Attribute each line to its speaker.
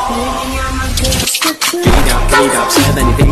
Speaker 1: 给一点，给一点，谁还在你背